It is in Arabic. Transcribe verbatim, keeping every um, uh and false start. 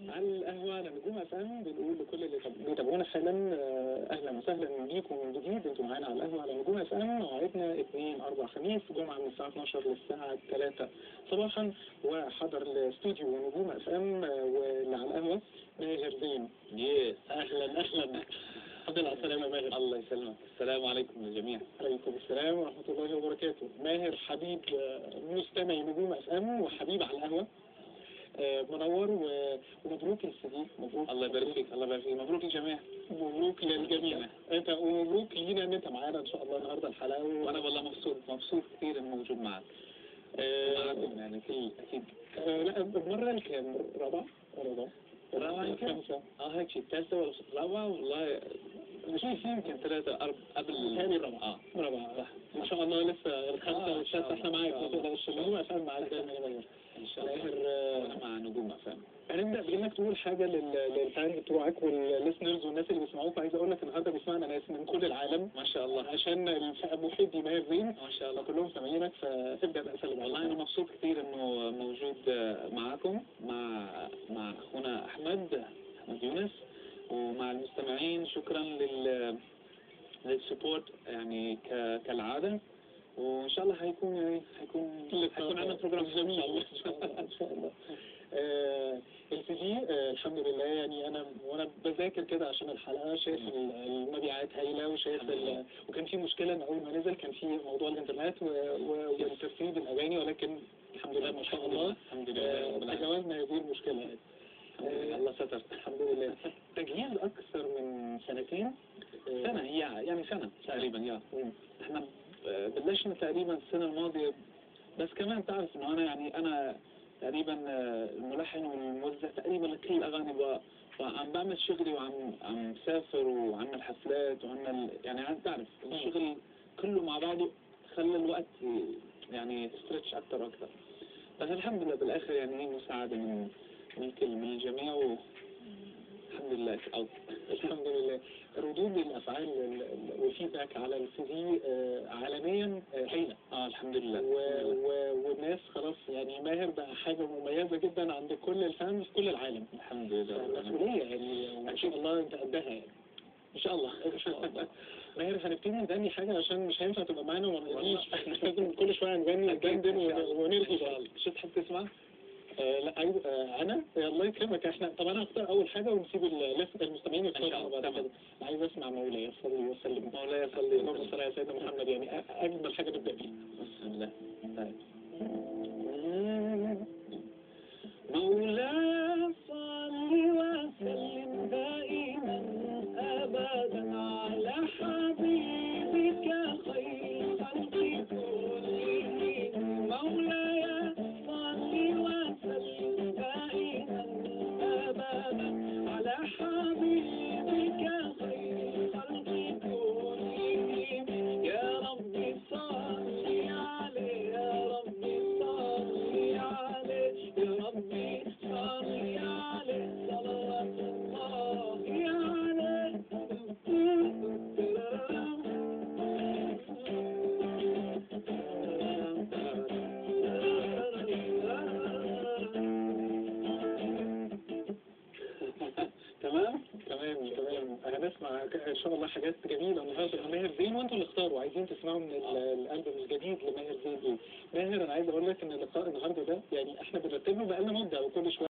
على القهوة على نجوم اف ام بنقول لكل اللي بيتابعونا حالا آه، اهلا وسهلا بيكم من جديد. انتم معانا على القهوة على نجوم اف ام، موعدنا اثنين اربع خميس جمعة من الساعة اتناشر للساعة ثلاثة صباحا. وحضر الاستوديو نجوم اف ام آه، واللي على القهوة ماهر زين. يس اهلا اهلا. الحمد لله على السلامة ماهر. الله يسلمك. السلام عليكم للجميع. عليكم السلام ورحمة الله وبركاته. ماهر حبيب آه، مستمعي نجوم اف ام وحبيب على القهوة. آه، منور و- ومبروك السي مبروك. الله يبارك فيك. الله يبارك فيك. مبروك للجميع. مبروك للجميع. انت ومبروك لينا ان انت معانا ان شاء الله النهارده الحلقه و... وانا والله مبسوط مبسوط كثير اني موجود معك. آه معكم يعني كل اكيد. آه لا المره الكام رابعه رابعه رابعة يمكن؟ خمسه اه هيك شيء الثالثة ولا رابعة والله مش يمكن ثلاثة أرب قبل هذه الرابعه. اه رابعه صح ان شاء الله. لسه الخمسه آه، والسادسه احنا معاك ما تقلقش. نجوم افهم معاك دايما يا ماهر. ان شاء الله. ماهر آه، انا مع نجوم افهم. هنبدا بانك تقول حاجه لل- للفانز بتوعك والليسنرز والناس اللي بيسمعوك. عايز اقول لك النهارده بيسمعنا ناس من كل العالم ما شاء الله. عشان محبي ماهر زين ما شاء الله. كلهم سامعينك. فتبدا بقى سلم. والله انا مبسوط كثير انه موجود معكم مع مع اخونا احمد احمد يونس ومع المستمعين. شكرا لل للسبورت يعني ك... كالعاده. وان شاء الله هيكون يعني هيكون هيكون عندنا بروجرام جميل ان شاء الله ان شاء الله. آه السي دي آه الحمد لله. يعني انا وانا بذاكر كده عشان الحلقه شايف ال- المبيعات هايله وشايف ال- وكان في مشكله ان اول ما نزل كان في موضوع الانترنت و- و- وترتيب الاغاني، ولكن الحمد لله ما شاء الله الحمد لله آه، رب العالمين. تجاوزنا هذه المشكله يعني. الحمد لله. الله ستر. الحمد لله. تجهيز اكثر من سنتين. آه، سنة هي يعني سنة تقريبا يا مم. احنا بلشنا تقريبا السنة الماضية. بس كمان تعرف انه انا يعني انا تقريبا الملحن والموزع تقريبا لكل الاغاني ب- عم بعمل شغلي وعم عم سافر وعمل حفلات وعمل يعني عم تعرف الشغل كله مع بعضه خلى الوقت يعني ستريتش اكثر واكثر. بس الحمد لله بالاخر يعني هي مساعدة من من الكل من الجميع والحمد لله أو الحمد لله. ردود الافعال ال- ال- والفيدباك على السي دي آه، عالميا آه، هايله. اه الحمد لله. و- و- والناس خلاص يعني ماهر بقى حاجه مميزه جدا عند كل الفانز في كل العالم. الحمد لله. مسؤوليه يعني وان شاء الله انت قدها يعني. ان شاء الله ان شاء الله. ماهر هنبتدي نغني حاجه عشان مش هينفع تبقى معانا وما نغنيش. احنا لازم كل شويه نغني وندندن ون- ونرغي بعض. شو تحب تسمع؟ آه لا عايز آه انا الله يكرمك. احنا طب انا هختار اول حاجه ونسيب ال- المستمعين يختاروا بعد كده. عايز اسمع مولاي صلي وسلم. مولاي صلي اللهم صل على سيدنا محمد. يعني أ- اجمل حاجه نبدا بيها. بسم الله. طيب. مولاي صل وسلم دائما ابدا على حبيبك خير خلق كلهم. مولاي صل وسلم دائما ابدا على حبيبك خير خلق كلهم. يا ربي صل عليه يا ربي صل عليه يا ربي صل عليه صلوات الله عليه. تمام تمام تمام. هنسمع ان شاء الله حاجات جميله النهارده لماهر زين، وانتوا اللي اختاروا عايزين تسمعوا من ال- الالبوم الجديد لماهر زين ايه. ماهر انا عايز اقول لك ان اللقاء النهارده ده يعني احنا بنرتبه بقالنا مده وكل شويه